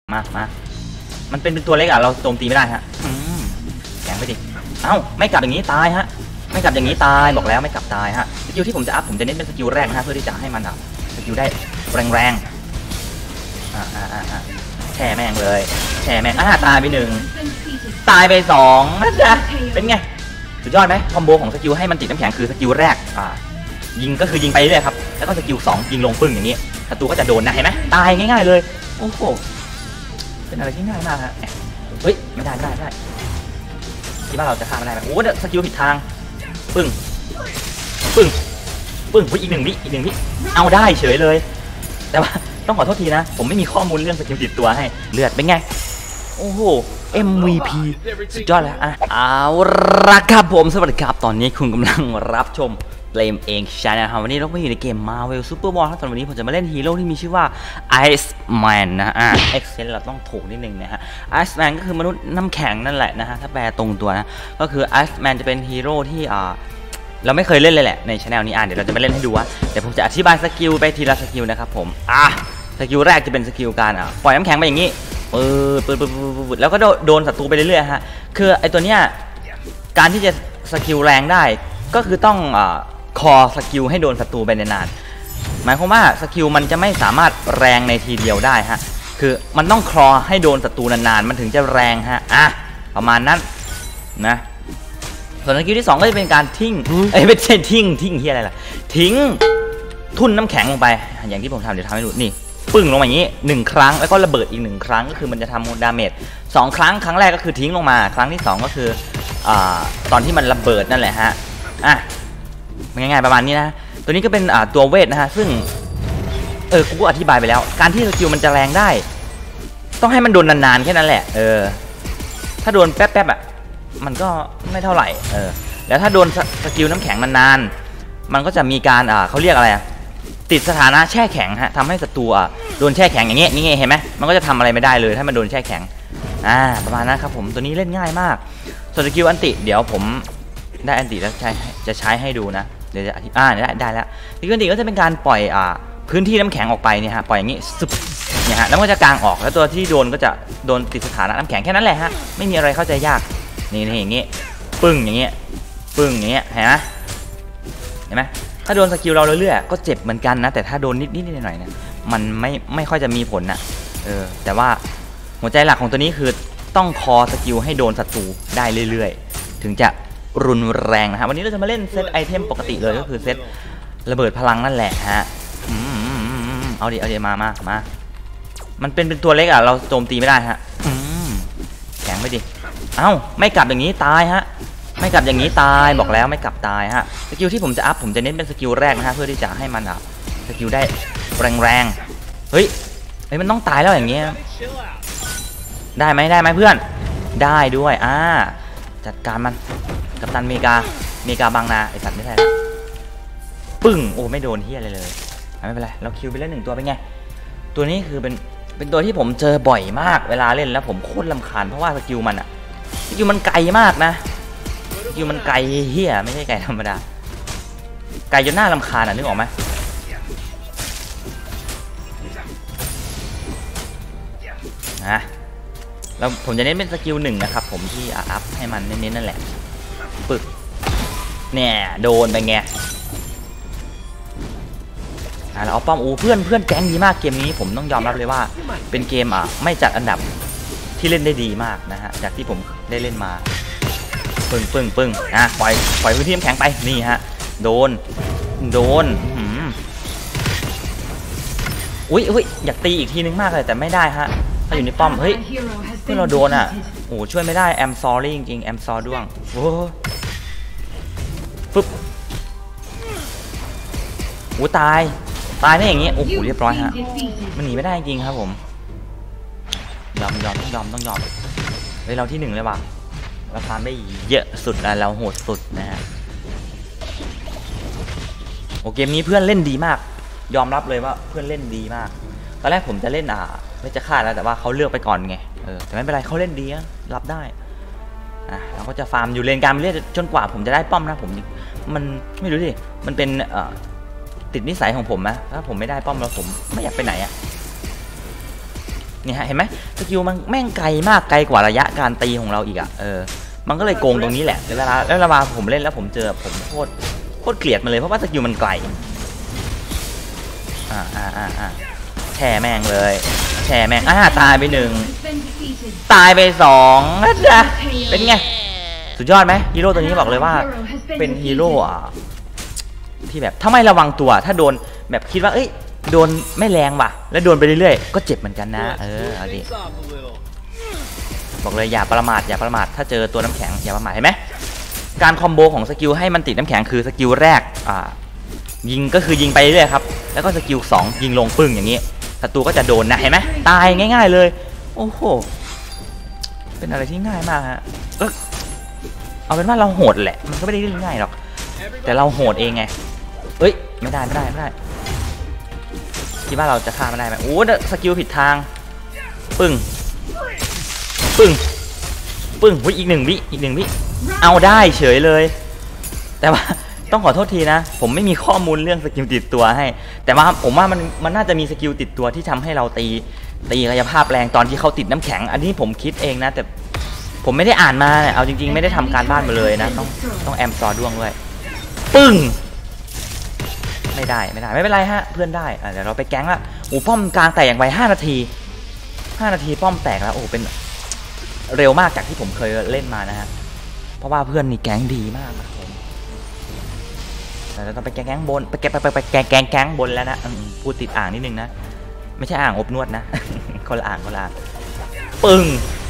มามันเป็นตัวเล็กอ่ะเราโจมตีไม่ได้ฮะแข็งไปดิเอ้าไม่กลับอย่างนี้ตายฮะไม่กลับอย่างนี้ตายบอกแล้วไม่กลับตายฮะสกิลที่ผมจะอัพผมจะเน้นเป็นสกิลแรกฮะเพื่อที่จะให้มันสกิลได้แรงแช่แม่งเลยแช่แม่งตายไป1ตายไป2นะจ๊ะเป็นไงสุดยอดไหมคอมโบของสกิลให้มันติดน้ำแข็งคือสกิลแรกยิงก็คือยิงไปเรื่อยครับแล้วก็สกิล2ยิงลงปึ้งอย่างนี้ศัตรูก็จะโดนนะเห็นไหมตายง่ายๆเลยโอ้โหเป็นอะไรที่ง่ายมากฮะเฮ้ยไม่ได้คิดว่าเราจะฆ่าไม่ได้ไหมโอ้เดี๋ยวสกิลผิดทางปึ้งอีกหนึ่งวิเอาได้เฉยเลยแต่ว่าต้องขอโทษทีนะผมไม่มีข้อมูลเรื่องสกิลติดตัวให้เลือดเป็นไงโอ้โห MVP สุดยอดแล้วเอาละครับผมสวัสดีครับตอนนี้คุณกำลังรับชมเกมเองใช่นะครับวันนี้เราไปอยู่ในเกม Marvel Super Ball ครับตอนวันนี้ผมจะมาเล่นฮีโร่ที่มีชื่อว่า Iceman นะAccent เราต้องถูกนิดนึงนะฮะ Iceman ก็คือมนุษย์น้ำแข็งนั่นแหละนะฮะถ้าแปลตรงตัวนะก็คือ Iceman จะเป็นฮีโร่ที่เราไม่เคยเล่นเลยแหละในช anel นี้เดี๋ยวเราจะมาเล่นให้ดูว่าเดี๋ยวผมจะอธิบายสกิลไปทีละสกิลนะครับผมสกิลแรกจะเป็นสกิลการปล่อยน้ำแข็งไปอย่างนี้ปืดแล้วก็โดนศัตรูไปเรื่อยๆฮะคือไอตัวเนี้ยการที่จะสกิลแรงได้ก็คือต้องคอสกิลให้โดนศัตรูไปนานๆหมายความว่าสกิลมันจะไม่สามารถแรงในทีเดียวได้ฮะคือมันต้องคลอให้โดนศัตรูนานๆมันถึงจะแรงฮะประมาณนั้นนะส่วนสกิลที่2ก็จะเป็นการทิ้งไม่ใช่ทิ้งเฮียอะไรล่ะทิ้งทุ่นน้ำแข็งลงไปอย่างที่ผมทำเดี๋ยวทำให้ดูนี่ปึ้งลงมาอย่างนี้1ครั้งแล้วก็ระเบิดอีก1ครั้งก็คือมันจะทำดาเมจ2ครั้งครั้งแรกก็คือทิ้งลงมาครั้งที่2ก็คือตอนที่มันระเบิดนั่นแหละฮะง่ายๆประมาณนี้นะตัวนี้ก็เป็นตัวเวทนะฮะซึ่งกูก็อธิบายไปแล้วการที่สกิลมันจะแรงได้ต้องให้มันโดนนานๆแค่นั้นแหละถ้าโดนแป๊บๆมันก็ไม่เท่าไหร่แล้วถ้าโดนสกิลน้ำแข็งนานๆมันก็จะมีการเขาเรียกอะไรติดสถานะแช่แข็งฮะทำให้ศัตรูโดนแช่แข็งอย่างเงี้ยนี่ไงเห็นไหมมันก็จะทำอะไรไม่ได้เลยถ้ามันโดนแช่แข็งประมาณนั้นครับผมตัวนี้เล่นง่ายมากส่วนสกิลอันติเดี๋ยวผมได้อันติแล้วจะใช้ให้ดูนะเดี๋ยวจะได้แล้วสกิลอันติก็จะเป็นการปล่อยพื้นที่น้ำแข็งออกไปเนี่ยฮะปล่อยอย่างงี้ซึบเนี่ยฮะแล้วมันจะกางออกแล้วตัวที่โดนก็จะโดนติดสถานะน้ำแข็งแค่นั้นแหละฮะไม่มีอะไรเข้าใจยากนี่อย่างงี้ปึ้งอย่างเงี้ยเห็นไหมถ้าโดนสกิลเราเรื่อยๆก็เจ็บเหมือนกันนะแต่ถ้าโดนนิดๆหน่อยๆเนี่ยมันไม่ค่อยจะมีผลนะแต่ว่าหัวใจหลักของตัวนี้คือต้องคอสกิลให้โดนศัตรูได้เรื่อยๆถึงจะรุนแรงนะฮะวันนี้เราจะมาเล่นเซตไอเทมปกติเลยก็คือเซตระเบิดพลังนั่นแหละฮะเอาดิมามันเป็นตัวเล็กเราโจมตีไม่ได้ฮะแข็งไปดิเอ้าไม่กลับอย่างนี้ตายฮะไม่กลับอย่างนี้ตายบอกแล้วไม่กลับตายฮะสกิลที่ผมจะอัพผมจะเน้นเป็นสกิลแรกนะฮะเพื่อที่จะให้มันสกิลได้แรงเฮ้ยมันต้องตายแล้วอย่างเงี้ยได้ไหมเพื่อนได้ด้วยจัดการมันกัปตันเมกาบางนาไอสัตว์ไม่ใช่ปึ้งโอ้ไม่โดนเฮียอะไรเลยไม่เป็นไรเราคิวไปเล่น1ตัวเป็นไงตัวนี้คือเป็นตัวที่ผมเจอบ่อยมากเวลาเล่นแล้วผมโคตรรำคาญเพราะว่าสกิลมันไกลมากนะสกิลมันไกลเฮียไม่ใช่ไกลธรรมดาไกลจนน่ารำคาญนึกออกไหมแล้วผมจะเน้นเป็นสกิล1นะครับผมที่อัพให้มันเน้นๆนั่นแหละปึกเนี่ยโดนไปไงแล้วเอาป้อมเพื่อนแก๊งดีมากเกมนี้ผมต้องยอมรับเลยว่าเป็นเกมไม่จัดอันดับที่เล่นได้ดีมากนะฮะจากที่ผมได้เล่นมาปึ้งปล่อยพื้นที่น้ำแข็งไปนี่ฮะโดนอุ้ยอยากตีอีกทีนึงมากเลยแต่ไม่ได้ฮะถ้าอยู่ในป้อมเฮ้ยเพื่อนเราโดนโอ้ช่วยไม่ได้แอมซอรี่จริงๆแอมซอด้วงโอ้ปึ๊บตายได้อย่างงี้โอ้โหเรียบร้อยฮะมันหนีไม่ได้จริงครับผมยอมต้องยอมเฮ้ยเราที่1เลยว่ะเราทำได้เยอะสุดแล้วเราโหดสุดนะฮะโอเกมนี้เพื่อนเล่นดีมากยอมรับเลยว่าเพื่อนเล่นดีมากตอนแรกผมจะเล่นไม่จะฆ่าแล้วแต่ว่าเขาเลือกไปก่อนไงแต่ไม่เป็นไรเขาเล่นดีรับได้เราก็จะฟาร์มอยู่เลนกลางเรื่อยจนกว่าผมจะได้ป้อมนะผมมันไม่รู้ดิมันเป็นติดนิสัยของผมนะถ้าผมไม่ได้ป้อมแล้วผมไม่อยากไปไหนนี่ฮะเห็นไหมสกิลมันแม่งไกลมากไกลกว่าระยะการตีของเราอีกอ่ะมันก็เลยโกงตรงนี้แหละแล้วเวลาผมเล่นแล้วผมเจอผมโคตรเกลียดมันเลยเพราะว่าสกิลมันไกลแช่แม่งเลยแช่แม่งตายไป1ตายไป2นะจ๊ะเป็นไงสุดยอดไหมฮีโร่ตัวนี้บอกเลยว่าเป็นฮีโร่ที่แบบถ้าไม่ระวังตัวถ้าโดนแบบคิดว่าโดนไม่แรงว่ะแล้วโดนไปเรื่อยๆก็เจ็บเหมือนกันนะเอาดิบอกเลยอย่าประมาทถ้าเจอตัวน้ำแข็งอย่าประมาทเห็นไหมการคอมโบของสกิลให้มันติดน้ำแข็งคือสกิลแรกยิงก็คือยิงไปเรื่อยครับแล้วก็สกิล2ยิงลงปึ้งอย่างนี้ศัตรูก็จะโดนนะเห็นไหมตายง่ายๆเลยโอ้โหเป็นอะไรที่ง่ายมากฮะเอาเป็นว่าเราโหดแหละมันก็ไม่ได้ง่ายหรอกแต่เราโหดเองไงไม่ได้คิดว่าเราจะฆ่ามันได้ไหมโอ้สกิลผิดทางปึ้งอีกหนึ่งวิเอาได้เฉยเลยแต่ว่าต้องขอโทษทีนะผมไม่มีข้อมูลเรื่องสกิลติดตัวให้แต่ว่าผมว่ามันน่าจะมีสกิลติดตัวที่ทำให้เราตีกายภาพแรงตอนที่เขาติดน้ำแข็งอันนี้ผมคิดเองนะแต่ผมไม่ได้อ่านมาเนี่ยเอาจริงๆไม่ได้ทำการบ้านมาเลยนะต้องแอมซอด้วงด้วยปึ้งไม่เป็นไรฮะเพื่อนได้เดี๋ยวเราไปแก๊งละป้อมกลางแตกอย่างไว5 นาทีป้อมแตกแล้วเป็นเร็วมากจากที่ผมเคยเล่นมานะฮะเพราะว่าเพื่อนนี่แก๊งดีมากครับผมเราต้องไปแก๊งบนไปแก๊งบนแล้วนะพูดติดอ่างนิดนึงนะไม่ใช่อ่างอบนวดนะคนละอ่างปึ้ง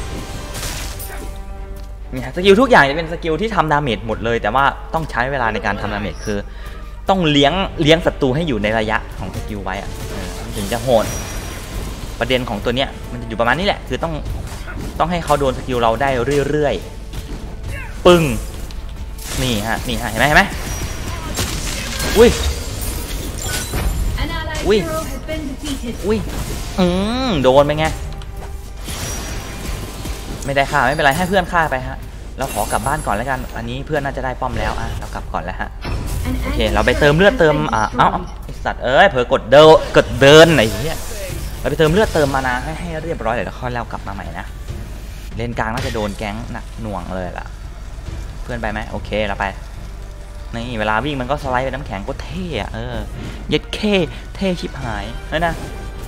นี่ฮะสกิลทุกอย่างจะเป็นสกิลที่ทำดาเมจหมดเลยแต่ว่าต้องใช้เวลาในการทำดาเมจคือต้องเลี้ยงศัตรูให้อยู่ในระยะของสกิลไว้ถึงจะโหดประเด็นของตัวเนี้ยมันจะอยู่ประมาณนี้แหละคือต้องให้เขาโดนสกิลเราได้เรื่อยๆปึ้งนี่ฮะเห็นไหมอุ้ยโดนไปไงไม่ได้ฆ่าไม่เป็นไรให้เพื่อนฆ่าไปฮะเราขอกลับบ้านก่อนแล้วกันอันนี้เพื่อนน่าจะได้ป้อมแล้วเรากลับก่อนแล้วฮะโอเคเราไปเติมเลือดเติมไอสัตว์เผลอกดเดินไหนเนี้ยเราไปเติมเลือดเติมมานาให้เรียบร้อยเดี๋ยวค่อยแล้วกลับมาใหม่นะเลนกลางน่าจะโดนแก๊งหนักหน่วงเลยล่ะเพื่อนไปไหมโอเคเราไปนี่เวลาวิ่งมันก็สไลด์ไปน้ำแข็งก็เท่เย็ดเท่ชิบหายเลยนะ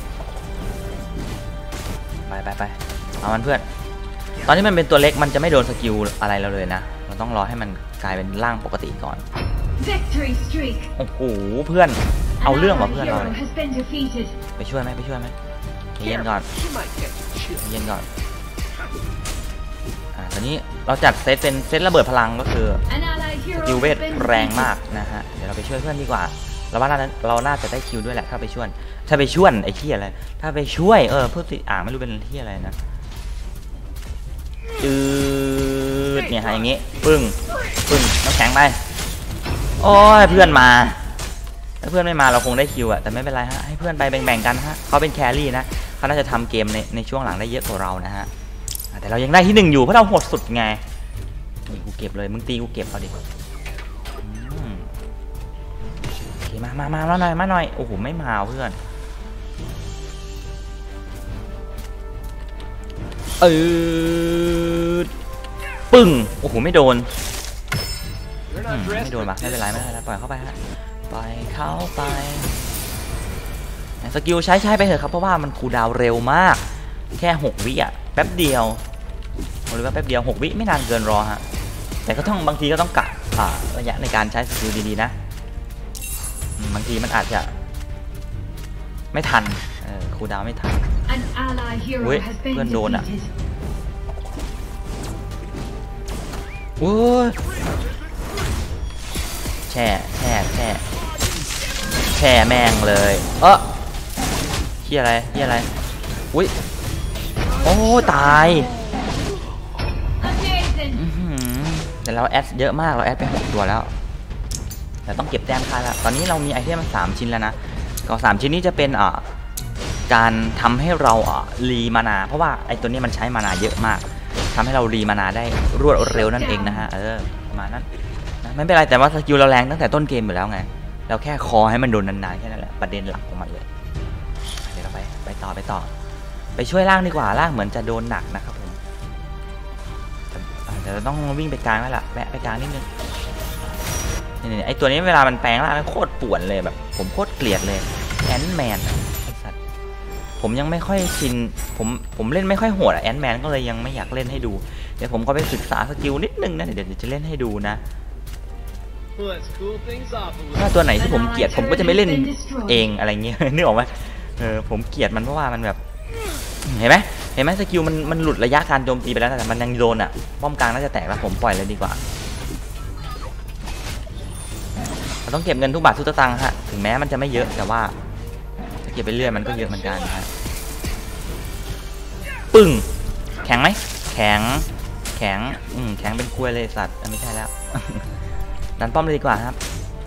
ไปเอามันเพื่อนตอนนี้มันเป็นตัวเล็กมันจะไม่โดนสกิลอะไรเราเลยนะเราต้องรอให้มันกลายเป็นร่างปกติก่อนโอ้โหเพื่อนเอาเรื่องว่ะเพื่อนเราไปช่วยไหมเย็นก่อนตอนนี้เราจัดเซตเป็นเซตระเบิดพลังก็คือสกิลเวทแรงมากนะฮะเดี๋ยวเราไปช่วยเพื่อนดีกว่าเราว่าเราน่าจะได้คิวด้วยแหละถ้าไปช่วยไอ้ที่อะไรถ้าไปช่วยพูดติดไม่รู้เป็นที่อะไรนะเนี่ยฮะอย่างงี้ปึ้งน้ำแข็งไปโอ้ยเพื่อนมาถ้าเพื่อนไม่มาเราคงได้คิวแต่ไม่เป็นไรฮะให้เพื่อนไปแบ่งกันฮะเขาเป็นแครี่นะเขาน่าจะทำเกมในช่วงหลังได้เยอะกว่าเรานะฮะแต่เรายังได้ที่1อยู่เพราะเราโหดสุดไงนี่กูเก็บเลยมึงตีกูเก็บเอาดิโอเคมาหน่อยโอ้โหไม่มาเพื่อนปึ้งโอ้โหไม่โดนปะไม่เป็นไรปล่อยเข้าไปฮะปล่อยเข้าไปสกิลใช้ไปเถอะครับเพราะว่ามันคูลดาวน์เร็วมากแค่6 วิแป๊บเดียวหรือว่าแป๊บเดียว6 วิไม่นานเกินรอฮะแต่ก็ต้องบางทีก็ต้องกะระยะในการใช้สกิลดีๆนะบางทีมันอาจจะไม่ทันคูลดาวน์ไม่ทันเว้ยเพื่อนโดนโอ้ยแช่แม่งเลยเหี้ยอะไรอุ้ยโอ้ตายแต่เราแอดเยอะมากเราแอดไป6 ตัวแล้วแต่ต้องเก็บแต้มค่าแล้วตอนนี้เรามีไอเทม3 ชิ้นแล้วนะก็3 ชิ้นนี้จะเป็นการทำให้เรารีมานาเพราะว่าไอตัวนี้มันใช้มานาเยอะมากทำให้เรารีมานาได้รวดเร็วนั่นเองนะฮะประมาณนั้นนะไม่เป็นไรแต่ว่าสกิลเราแรงตั้งแต่ต้นเกมอยู่แล้วไงเราแค่คอให้มันโดนนานๆแค่นั้นแหละประเด็นหลักของมันเลยเดี๋ยวเราไปต่อช่วยล่างดีกว่าล่างเหมือนจะโดนหนักนะครับผมเดี๋ยวเราต้องวิ่งไปกลางแล้วล่ะแวะไปกลางนิดนึงนี่ไอตัวนี้เวลามันแปลงร่างโคตรป่วนเลยแบบผมโคตรเกลียดเลยแอนแมนไอสัตว์ผมยังไม่ค่อยชินผมเล่นไม่ค่อยโหดแอนแมนก็เลยยังไม่อยากเล่นให้ดูเดี๋ยวผมก็ไปศึกษาสกิลนิดนึงนะเดี๋ยวจะเล่นให้ดูนะถ้าตัวไหนที่ผมเกลียดผมก็จะไม่เล่นเองอะไรเงี้ยนึกออกไหมผมเกลียดมันเพราะว่ามันแบบเห็นไหมสกิลมันหลุดระยะการโจมตีไปแล้วแต่มันยังโดนอ่ะป้อมกลางน่าจะแตกแล้วผมปล่อยเลยดีกว่าเราต้องเก็บเงินทุกบาททุกสตางค์ฮะถึงแม้มันจะไม่เยอะแต่ว่าถ้าเก็บไปเรื่อยมันก็เยอะเหมือนกันฮะปึ้งแข็งไหมแข็งเป็นกล้วยเลยสัตว์ไม่ใช่แล้วดันป้อมเลยดีกว่าครับ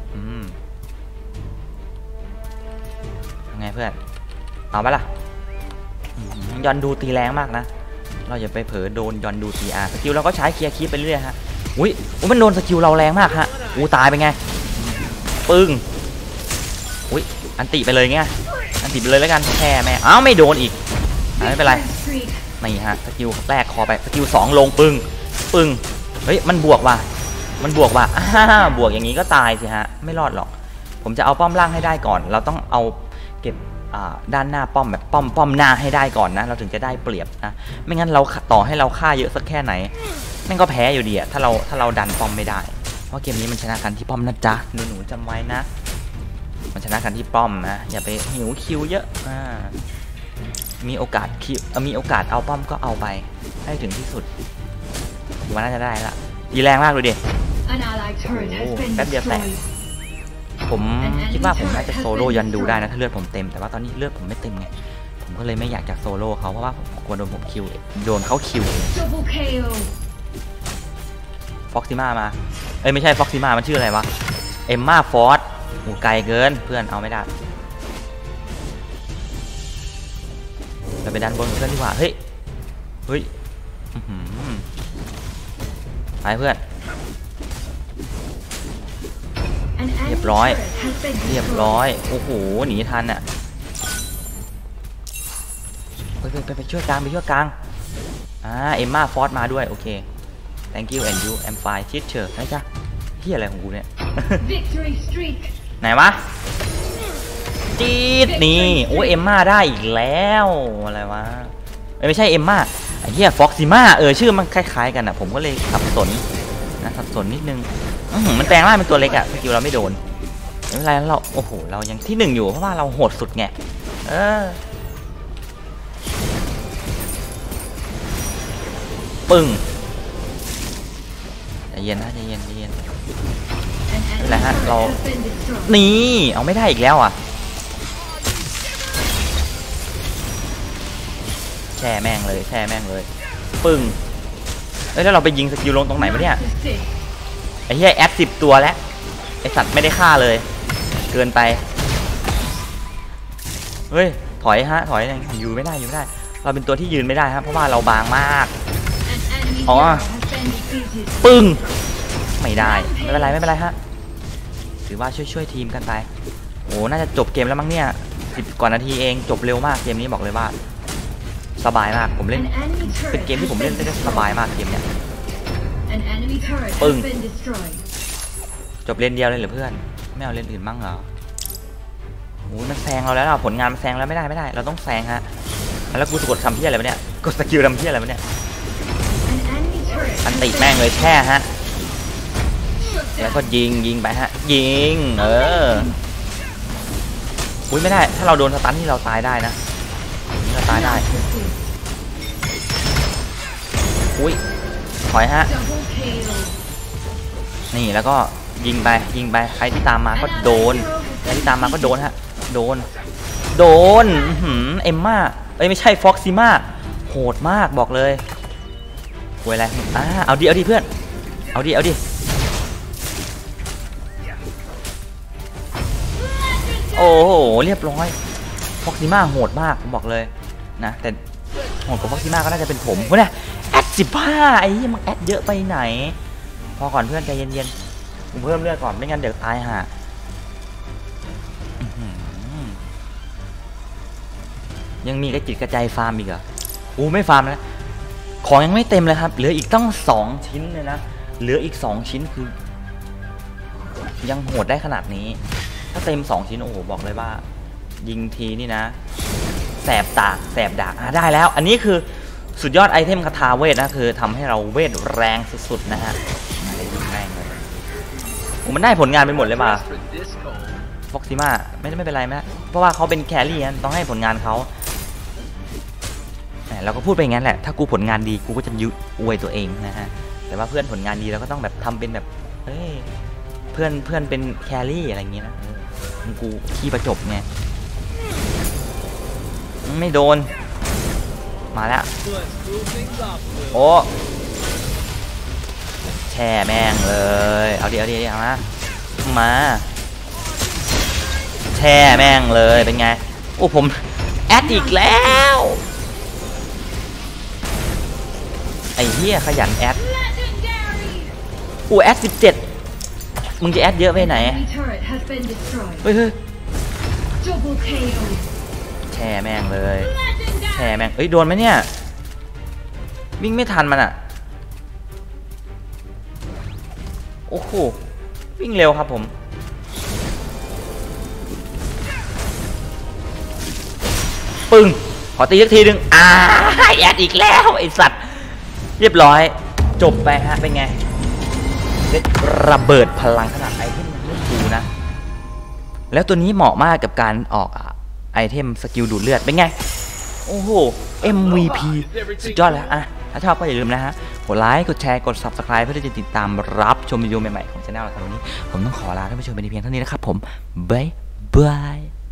ยังไงเพื่อนเอาไปล่ะยอนดูตีแรงมากนะเราอย่าไปเผลอโดนยอนดูตีสกิลเราก็ใช้เคลียร์คีปไปเรื่อยฮะอุ้ยมันโดนสกิลเราแรงมากฮะตายไปไงปึ้งอุ้ยอันติไปเลยไงอันติไปเลยแล้วกันแค่แม่ไม่โดนอีกไม่เป็นไรนี่ฮะสกิลแรกคอไปสกิล2ลงปึ้งเฮ้ยมันบวกว่ะบวกอย่างนี้ก็ตายสิฮะไม่รอดหรอกผมจะเอาป้อมล่างให้ได้ก่อนเราต้องเอาเก็บด้านหน้าป้อมแบบป้อมหน้าให้ได้ก่อนนะเราถึงจะได้เปรียบนะไม่งั้นเราต่อให้เราฆ่าเยอะสักแค่ไหนนั่นก็แพ้อยู่ดีอะถ้าเราดันป้อมไม่ได้เพราะเกมนี้มันชนะกันที่ป้อมนะจ๊ะหนูจำไว้นะมันชนะกันที่ป้อมนะอย่าไปหิวคิวเยอะมีโอกาสมีโอกาสเอาป้อมก็เอาไปให้ถึงที่สุดว่าน่าจะได้ละดีแรงมากเลยดิแป๊บเดียวแตกผมคิดว่าผมน่าจะโซโล่ยันดูได้นะถ้าเลือดผมเต็มแต่ว่าตอนนี้เลือดผมไม่เต็มไงผมก็เลยไม่อยากจะโซโล่เขาเพราะว่าผมกลัวโดนผมคิวโดนเขาคิวฟ็อกซิม่ามาไม่ใช่ฟ็อกซิม่ามันชื่ออะไรวะเอมม่าฟอร์ดไกลเกินเพื่อนเอาไม่ได้เราไปดันบนเพื่อนดีกว่าเฮ้ยไปเพื่อนเรียบร้อยโอ้โหหนีทันอ่ะไปช่วยกลางเอมม่าฟอร์ดมาด้วยโอเค thank you and you am fine teacher นะจ๊ะที่อะไรของกูเนี่ย ไหนวะจี๊ดนี่โอ้เอมม่าได้อีกแล้วอะไรวะไม่ใช่เอมม่าไอ้เหี้ยฟ็อกซิม่าชื่อมันคล้ายๆกันอ่ะผมก็เลยสับสนนิดนึงมันแปลงร่างเป็นตัวเล็กอ่ะสกิลเราไม่โดนไม่เป็นไรเราโอ้โหเรายังที่1อยู่เพราะว่าเราโหดสุดไงปึ้งใจเย็นนะใจเย็นอะไรฮะเรานี่เอาไม่ได้อีกแล้วอ่ะแช่แม่งเลยปึ้งแล้วเราไปยิงสกิลลงตรงไหนมาเนี่ยไอ้เหี้ยแอด10ตัวแล้วไอสัตว์ไม่ได้ฆ่าเลยเกินไปเฮ้ยถอยอยู่ไม่ได้เราเป็นตัวที่ยืนไม่ได้ครับเพราะว่าเราบางมากปึ้งไม่ได้ไม่เป็นไรฮะถือว่าช่วยทีมกันไปโอ้น่าจะจบเกมแล้วมั้งเนี่ย10 กว่านาทีเองจบเร็วมากเกมนี้บอกเลยว่าสบายมากผมเล่นเป็นเกมที่ผมเล่นได้สบายมากเกมเนี้ยปึ้งจบเลนเดียวเลยเหรอเพื่อนไม่เอาเลนอื่นมั่งเหรอโอ้มันแซงเราแล้วผลงานมันแซงแล้วไม่ได้เราต้องแซงฮะแล้วกูสะกดคำเพี้ยอะไรวะเนี่ยกดสกิลคำเพี้ยอะไรวะเนี่ยอันติแม่งเลยแช่ฮะแล้วก็ยิงไปฮะยิงอุ้ยไม่ได้ถ้าเราโดนสตันที่เราตายได้นะเราตายได้อุ้ยถอยฮะนี่แล้วก็ยิงไปใครที่ตามมาก็โดนฮะโดนเอมม่าไม่ใช่ฟ็อกซิม่าโหดมากบอกเลยหวยอะไรเอาดิเพื่อนเอาดิโอ้โหเรียบร้อยฟ็อกซิม่าโหดมากผมบอกเลยนะแต่โหดกว่าฟ็อกซิม่าก็น่าจะเป็นผมเนี่ยแอด15ไอ้ยี่มันแอดเยอะไปไหนพอก่อนเพื่อนใจเย็นๆผมเพิ่มเลือดก่อนไม่งั้นเดี๋ยวตายห่ายังมีกระจิตกระใจฟาร์มอีกเหรอไม่ฟาร์มแล้วของยังไม่เต็มเลยครับเหลืออีกต้อง2ชิ้นเลยนะเหลืออีก2ชิ้นคือยังโหดได้ขนาดนี้ถ้าเต็ม2ชิ้นโอ้โหบอกเลยว่ายิงทีนี่นะแสบตาแสบดากได้แล้วอันนี้คือสุดยอดไอเทมคาถาเวทนะคือทำให้เราเวทแรงสุดๆนะฮะอะไรยิงแม่งเลยมันได้ผลงานไปหมดเลยมาฟ็อกซิม่าไม่เป็นไรไหมเพราะว่าเขาเป็นแครี่นะต้องให้ผลงานเขาเราก็พูดไปงั้นแหละถ้ากูผลงานดีกูก็จะอวยตัวเองนะฮะแต่ว่าเพื่อนผลงานดีเราก็ต้องแบบทำเป็นแบบเฮ้ยเพื่อนเป็นแครี่อะไรอย่างเงี้ยนะกูขี้ประจบไงไม่โดนมาแล้วโอ้แช่แม่งเลยเอาดิเอามาแช่แม่งเลยเป็นไงโอ้ผมแอดอีกแล้วไอ้เหี้ยขยันแอดแอด17มึงจะแอดเยอะไปไหนเฮ้ยแช่แม่งเลยแช่แม่งโดนไหมเนี่ยวิ่งไม่ทันมันอ่ะโอ้โหวิ่งเร็วครับผมปึ้งขอตีสักทีนึงแอดอีกแล้วไอสัตว์เรียบร้อยจบไปฮะเป็นไงระเบิดพลังขนาดไอเทมมันไม่ฟูนะแล้วตัวนี้เหมาะมากกับการออกไอเทมสกิลดูดเลือดเป็นไงโอ้โห MVP สุดยอดแล้วถ้าชอบก็อย่าลืมนะฮะกดไลค์กดแชร์กด Subscribe เพื่อที่จะติดตามรับชมวิดีโอใหม่ๆของช่องเราในวันนี้ผมต้องขอลาท่านผู้ชมไปเพียงเท่านี้นะครับผมบ๊ายบาย